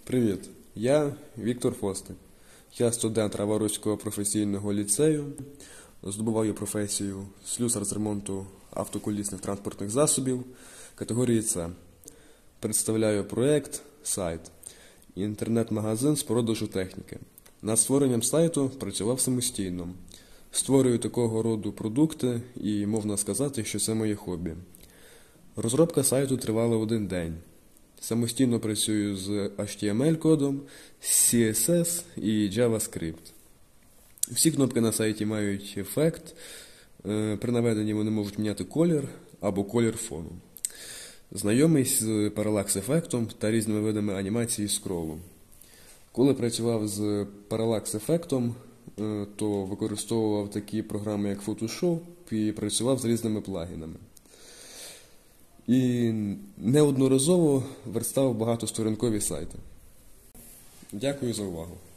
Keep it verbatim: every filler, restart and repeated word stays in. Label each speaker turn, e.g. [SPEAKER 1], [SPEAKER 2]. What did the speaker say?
[SPEAKER 1] Привіт, я Віктор Фостик. Я студент Раворуського професійного ліцею, здобуваю професію слюсар з ремонту автоколісних транспортних засобів категорії С. Представляю проєкт «Сайт» – інтернет-магазин з продажу техніки. Над створенням сайту працював самостійно. Створюю такого роду продукти і можна сказати, що це моє хобі. Розробка сайту тривала один день. Самостійно працюю з ейч ті ем ель-кодом, сі ес ес і JavaScript. Всі кнопки на сайті мають ефект. При наведенні вони можуть міняти колір або колір фону. Знайомий з паралакс-ефектом та різними видами анімації скролу. Коли працював з паралакс-ефектом, то використовував такі програми, як Photoshop, і працював з різними плагінами. І неодноразово верстав багатосторінкові сайти. Дякую за увагу.